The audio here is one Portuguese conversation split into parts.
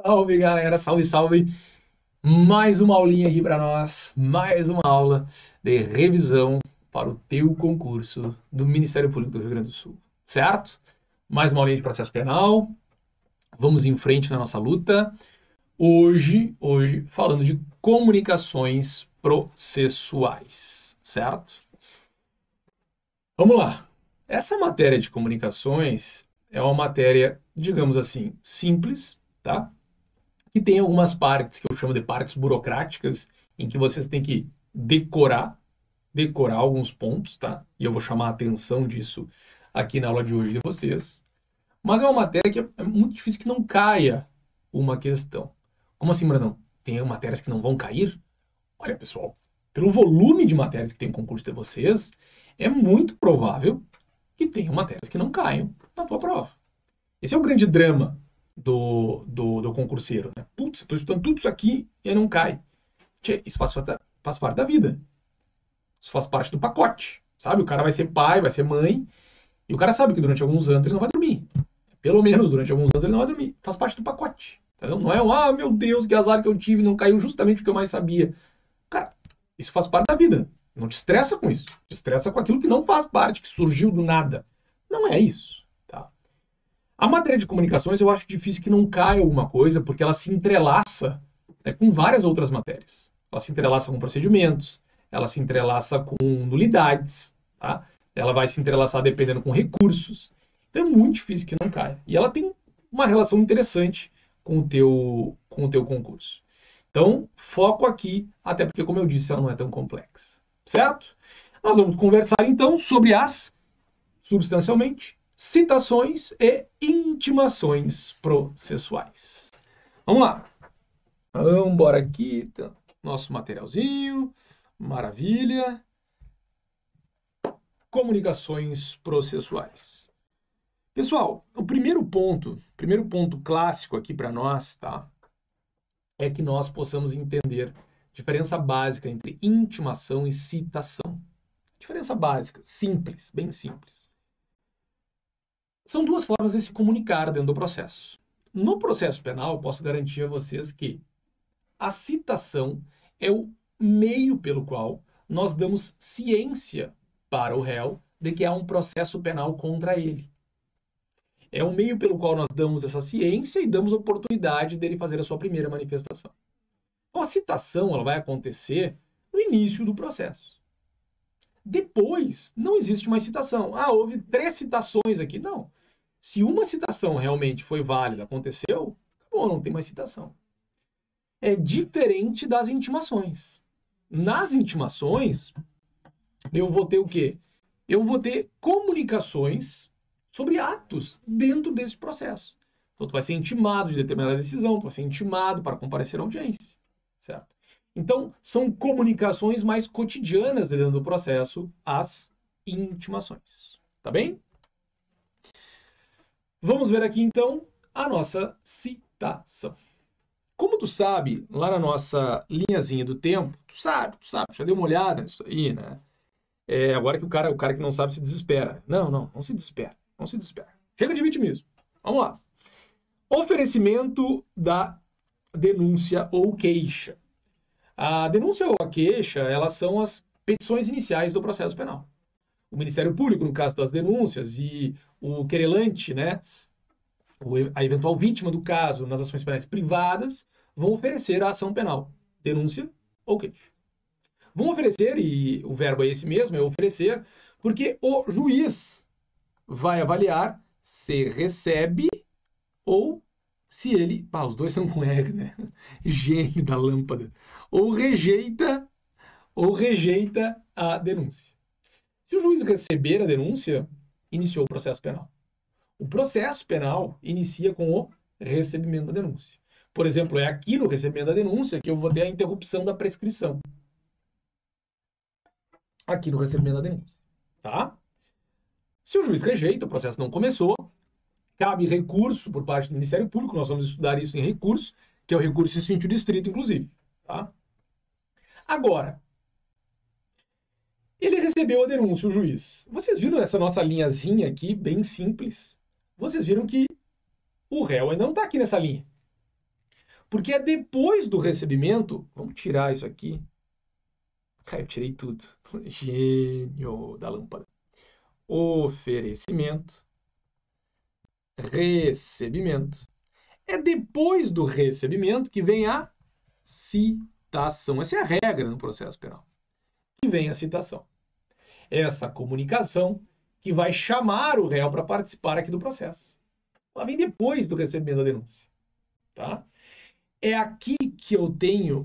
Salve, galera, salve, salve. Mais uma aulinha aqui para nós, mais uma aula de revisão para o teu concurso do Ministério Público do Rio Grande do Sul, certo? Mais uma aulinha de processo penal. Vamos em frente na nossa luta. Hoje falando de comunicações processuais, certo? Vamos lá. Essa matéria de comunicações é uma matéria, digamos assim, simples, tá? Que tem algumas partes que eu chamo de partes burocráticas, em que vocês têm que decorar alguns pontos, tá? E eu vou chamar a atenção disso aqui na aula de hoje de vocês. Mas é uma matéria que é muito difícil que não caia uma questão. Como assim, Brandão? Tem matérias que não vão cair? Olha, pessoal, pelo volume de matérias que tem no concurso de vocês, é muito provável que tenham matérias que não caiam na tua prova. Esse é o grande drama do concurseiro, né? Putz, estou estudando tudo isso aqui e não cai. Tchê, isso faz parte da vida. Isso faz parte do pacote, sabe? O cara vai ser pai, vai ser mãe, e o cara sabe que durante alguns anos ele não vai dormir. Pelo menos durante alguns anos ele não vai dormir. Faz parte do pacote. Entendeu? Não é um, meu Deus, que azar que eu tive, não caiu justamente o que eu mais sabia. Cara, isso faz parte da vida. Não te estressa com isso. Te estressa com aquilo que não faz parte, que surgiu do nada. Não é isso. A matéria de comunicações eu acho difícil que não caia alguma coisa, porque ela se entrelaça, né, com várias outras matérias. Ela se entrelaça com procedimentos, ela se entrelaça com nulidades, tá? Ela vai se entrelaçar dependendo com recursos. Então é muito difícil que não caia. E ela tem uma relação interessante com o teu concurso. Então, foco aqui, até porque, como eu disse, ela não é tão complexa. Certo? Nós vamos conversar então sobre as, substancialmente, citações e intimações processuais. Vamos lá. Vamos embora aqui. Nosso materialzinho. Maravilha. Comunicações processuais. Pessoal, o primeiro ponto clássico aqui para nós, tá? É que nós possamos entender a diferença básica entre intimação e citação. Diferença básica, simples, bem simples. São duas formas de se comunicar dentro do processo. No processo penal, eu posso garantir a vocês que a citação é o meio pelo qual nós damos ciência para o réu de que há um processo penal contra ele. É o meio pelo qual nós damos essa ciência e damos oportunidade dele fazer a sua primeira manifestação. Então, a citação ela vai acontecer no início do processo. Depois, não existe mais citação. Ah, houve 3 citações aqui. Não. Se uma citação realmente foi válida, aconteceu, acabou, não tem mais citação. É diferente das intimações. Nas intimações, eu vou ter o quê? Eu vou ter comunicações sobre atos dentro desse processo. Então, tu vai ser intimado de determinada decisão, tu vai ser intimado para comparecer à audiência, certo? Então, são comunicações mais cotidianas dentro do processo, as intimações. Tá bem? Vamos ver aqui, então, a nossa citação. Como tu sabe, lá na nossa linhazinha do tempo, tu sabe, já deu uma olhada nisso aí, né? Agora que o cara que não sabe se desespera. Não se desespera, não se desespera. Chega de vitimismo. Vamos lá. Oferecimento da denúncia ou queixa. A denúncia ou a queixa, elas são as petições iniciais do processo penal. O Ministério Público, no caso das denúncias, e o querelante, né, a eventual vítima do caso nas ações penais privadas, vão oferecer a ação penal, denúncia ou queixa. Vão oferecer, e o verbo é esse mesmo, é oferecer, porque o juiz vai avaliar se recebe ou se ele... os dois são com R, né? Gênio da lâmpada. Ou rejeita a denúncia. Se o juiz receber a denúncia, iniciou o processo penal. O processo penal inicia com o recebimento da denúncia. Por exemplo, é aqui no recebimento da denúncia que eu vou ter a interrupção da prescrição. Aqui no recebimento da denúncia, tá? Se o juiz rejeita, o processo não começou, cabe recurso por parte do Ministério Público, nós vamos estudar isso em recurso, que é o recurso em sentido estrito, inclusive, tá? Agora, ele recebeu a denúncia, o juiz. Vocês viram essa nossa linhazinha aqui, bem simples? Vocês viram que o réu ainda não está aqui nessa linha. Porque é depois do recebimento, vamos tirar isso aqui. Eu tirei tudo. Gênio da lâmpada. Oferecimento, recebimento. É depois do recebimento que vem a citação. Essa é a regra no processo penal. Que vem a citação. Essa comunicação que vai chamar o réu para participar aqui do processo. Ela vem depois do recebimento da denúncia. Tá? É aqui que eu tenho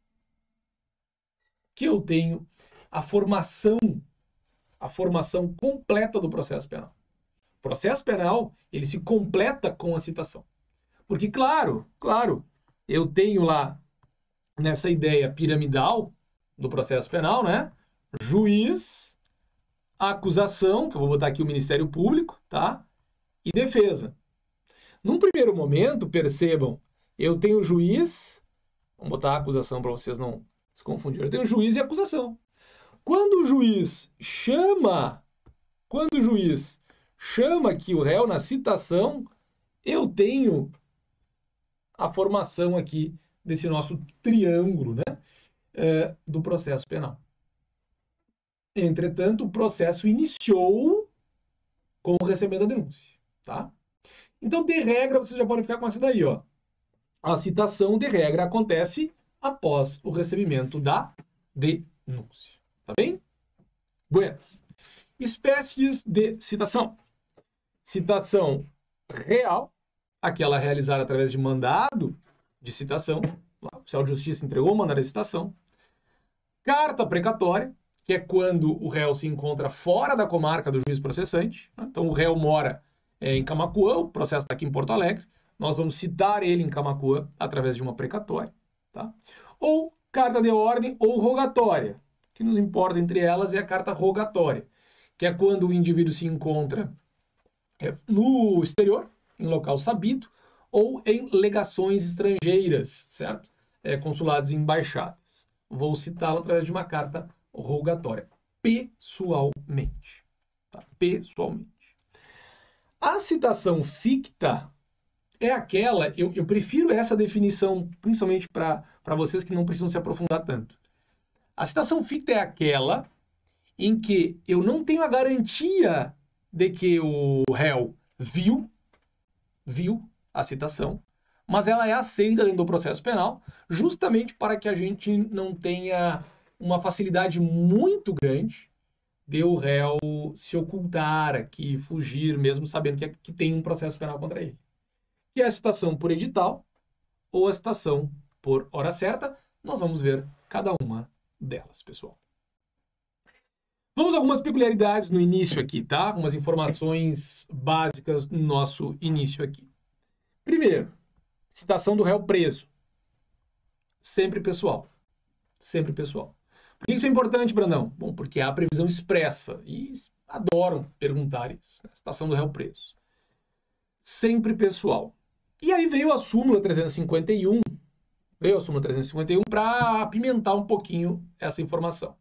a formação completa do processo penal. O processo penal, ele se completa com a citação. Porque, claro, eu tenho lá, nessa ideia piramidal do processo penal, né? Juiz, acusação, que eu vou botar aqui o Ministério Público, tá? E defesa. Num primeiro momento, percebam, eu tenho juiz, vamos botar a acusação para vocês não se confundirem, eu tenho juiz e acusação. Quando o juiz chama aqui o réu na citação, eu tenho a formação aqui desse nosso triângulo, né, do processo penal. Entretanto, o processo iniciou com o recebimento da denúncia, tá? Então, de regra, vocês já podem ficar com essa daí, ó. A citação, de regra, acontece após o recebimento da denúncia. Tá bem? Buenas. Espécies de citação. Citação real, aquela realizada através de mandado de citação. O oficial de justiça entregou o mandado de citação. Carta precatória, que é quando o réu se encontra fora da comarca do juiz processante. Então, o réu mora em Camaquã, o processo está aqui em Porto Alegre. Nós vamos citar ele em Camaquã através de uma precatória. Tá? Ou carta de ordem ou rogatória. O que nos importa entre elas é a carta rogatória, que é quando o indivíduo se encontra no exterior, em local sabido, ou em legações estrangeiras, certo? Consulados e embaixadas. Vou citá-lo através de uma carta rogatória, pessoalmente. Tá? Pessoalmente. A citação ficta é aquela, eu prefiro essa definição, principalmente para vocês que não precisam se aprofundar tanto. A citação ficta é aquela em que eu não tenho a garantia de que o réu viu a citação, mas ela é aceita dentro do processo penal, justamente para que a gente não tenha uma facilidade muito grande de o réu se ocultar aqui, fugir, mesmo sabendo que tem um processo penal contra ele. Que é a citação por edital ou a citação por hora certa. Nós vamos ver cada uma delas, pessoal. Vamos a algumas peculiaridades no início aqui, tá? Algumas informações básicas no nosso início aqui. Primeiro, citação do réu preso. Sempre pessoal. Sempre pessoal. Por que isso é importante, Brandão? Bom, porque há a previsão expressa e adoram perguntar isso. Né? Citação do réu preso. Sempre pessoal. E aí veio a súmula 351. Veio a súmula 351 para apimentar um pouquinho essa informação.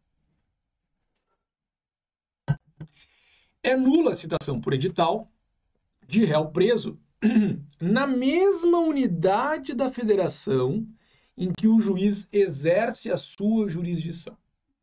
É nula a citação por edital de réu preso na mesma unidade da federação em que o juiz exerce a sua jurisdição.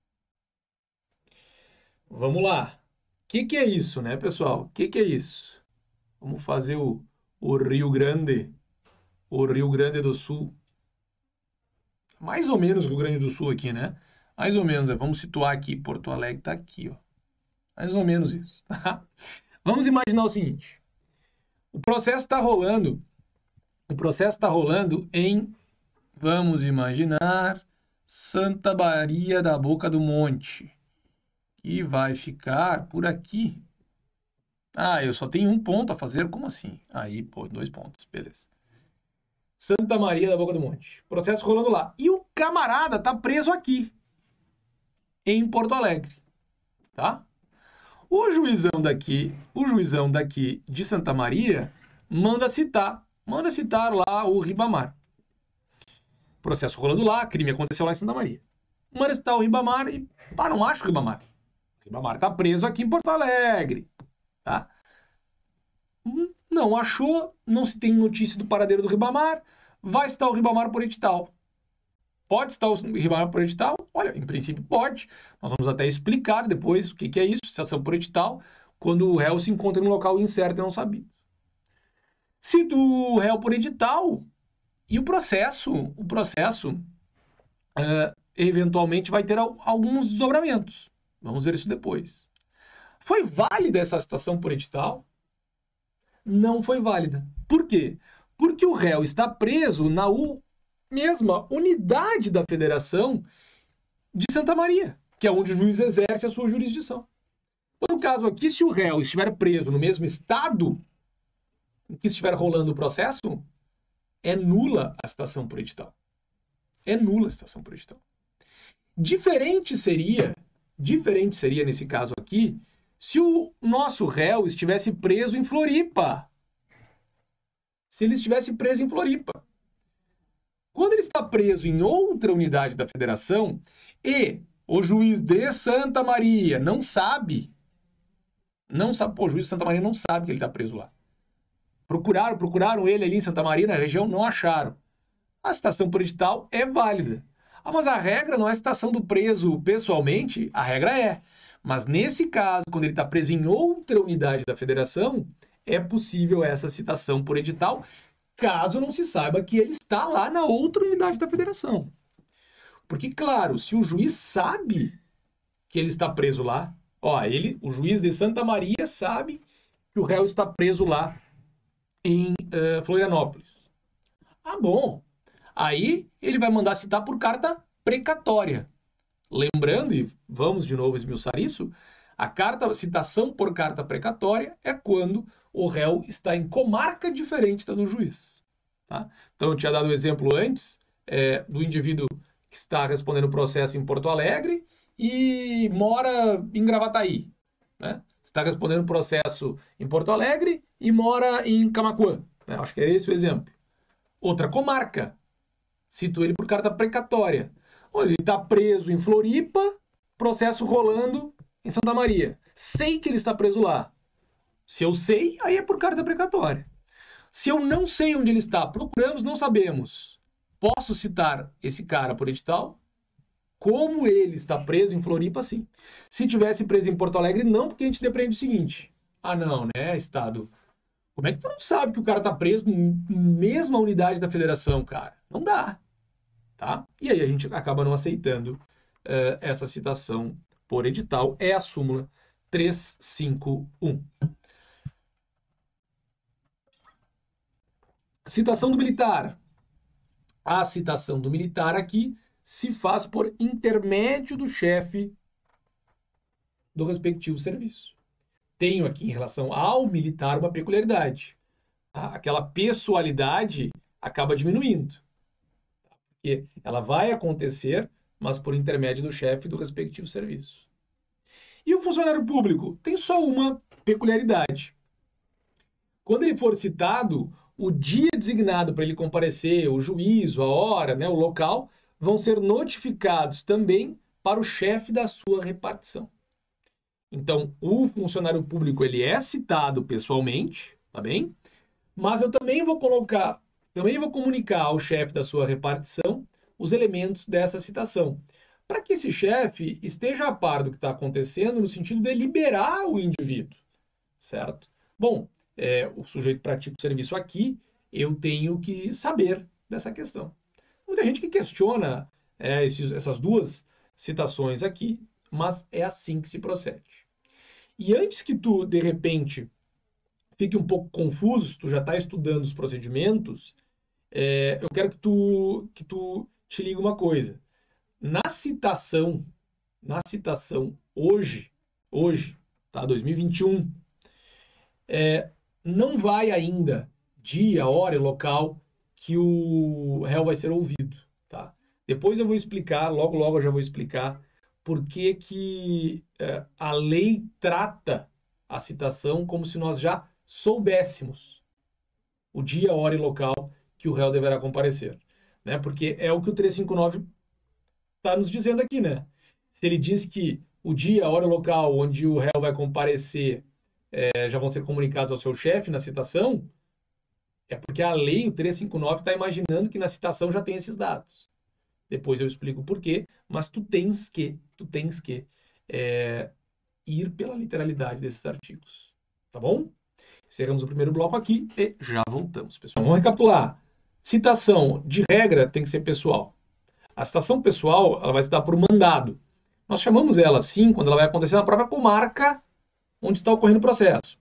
Vamos lá. O que é isso, né, pessoal? O que é isso? Vamos fazer o Rio Grande do Sul. Mais ou menos o Rio Grande do Sul aqui, né? Mais ou menos. Vamos situar aqui. Porto Alegre está aqui, ó. Mais ou menos isso, tá? Vamos imaginar o seguinte. O processo está rolando em, vamos imaginar, Santa Maria da Boca do Monte. E vai ficar por aqui. Ah, eu só tenho um ponto a fazer? Como assim? Aí, pô, 2 pontos. Beleza. Santa Maria da Boca do Monte. Processo rolando lá. E o camarada tá preso aqui, em Porto Alegre. Tá? O juizão daqui de Santa Maria manda citar lá o Ribamar. Processo rolando lá, crime aconteceu lá em Santa Maria. Manda citar o Ribamar e, não acho o Ribamar. O Ribamar tá preso aqui em Porto Alegre. Tá? Não achou, não se tem notícia do paradeiro do Ribamar, vai citar o Ribamar por edital. Pode citar o Ribamar por edital? Olha, em princípio pode. Nós vamos até explicar depois o que é isso, citação por edital, quando o réu se encontra em um local incerto e não sabido. Cita o réu por edital e o processo eventualmente vai ter alguns desdobramentos. Vamos ver isso depois. Foi válida essa citação por edital? Não foi válida. Por quê? Porque o réu está preso na mesma unidade da federação de Santa Maria, que é onde o juiz exerce a sua jurisdição. Então, no caso aqui, se o réu estiver preso no mesmo estado em que estiver rolando o processo, é nula a citação por edital. É nula a citação por edital. Diferente seria nesse caso aqui, se o nosso réu estivesse preso em Floripa. Se ele estivesse preso em Floripa. Quando ele está preso em outra unidade da federação e o juiz de Santa Maria não sabe, o juiz de Santa Maria não sabe que ele está preso lá. Procuraram ele ali em Santa Maria, na região, não acharam. A citação por edital é válida. Mas a regra não é a citação do preso pessoalmente, a regra é. Mas nesse caso, quando ele está preso em outra unidade da federação, é possível essa citação por edital, caso não se saiba que ele está lá na outra unidade da federação. Porque, claro, se o juiz sabe que ele está preso lá, o juiz de Santa Maria sabe que o réu está preso lá em Florianópolis. Bom. Aí ele vai mandar citar por carta precatória. Lembrando, e vamos de novo esmiuçar isso, a citação por carta precatória é quando o réu está em comarca diferente da do juiz. Tá? Então eu tinha dado o exemplo antes do indivíduo que está respondendo o processo em Porto Alegre e mora em Gravataí. Né? Está respondendo o processo em Porto Alegre e mora em Camaquã. Né? Acho que é esse o exemplo. Outra comarca. Cito ele por carta precatória. Ele está preso em Floripa, processo rolando em Santa Maria. Sei que ele está preso lá. Se eu sei, aí é por carta precatória. Se eu não sei onde ele está, procuramos, não sabemos. Posso citar esse cara por edital? Como ele está preso em Floripa, sim. Se tivesse preso em Porto Alegre, não, porque a gente depreende o seguinte. Não, né, Estado? Como é que tu não sabe que o cara está preso na mesma unidade da federação, cara? Não dá. Tá? E aí a gente acaba não aceitando essa citação por edital. É a súmula 351. Citação do militar. A citação do militar aqui se faz por intermédio do chefe do respectivo serviço. Tenho aqui, em relação ao militar, uma peculiaridade. Aquela pessoalidade acaba diminuindo. Porque ela vai acontecer, mas por intermédio do chefe do respectivo serviço. E o funcionário público tem só uma peculiaridade. Quando ele for citado, o dia designado para ele comparecer, o juízo, a hora, né, o local, vão ser notificados também para o chefe da sua repartição. Então, o funcionário público ele é citado pessoalmente, tá bem? Mas eu também vou comunicar ao chefe da sua repartição os elementos dessa citação, para que esse chefe esteja a par do que está acontecendo no sentido de liberar o indivíduo, certo? Bom, o sujeito pratica o serviço aqui, eu tenho que saber dessa questão. Muita gente que questiona essas duas citações aqui, mas é assim que se procede. E antes que tu, de repente, fique um pouco confuso, se tu já está estudando os procedimentos, eu quero que tu te ligue uma coisa. Na citação hoje, tá, 2021, não vai ainda dia, hora e local que o réu vai ser ouvido, tá? Depois eu vou explicar, logo eu já vou explicar por que a lei trata a citação como se nós já soubéssemos o dia, hora e local que o réu deverá comparecer, né? Porque é o que o 359 está nos dizendo aqui, né? Se ele diz que o dia, a hora e local onde o réu vai comparecer já vão ser comunicados ao seu chefe na citação, É porque a lei, o 359, está imaginando que na citação já tem esses dados. Depois eu explico o porquê, mas tu tens que ir pela literalidade desses artigos. Tá bom? Encerramos o primeiro bloco aqui e já voltamos, pessoal. Vamos recapitular. Citação, de regra, tem que ser pessoal. A citação pessoal, ela vai se dar por mandado. Nós chamamos ela assim quando ela vai acontecer na própria comarca onde está ocorrendo o processo.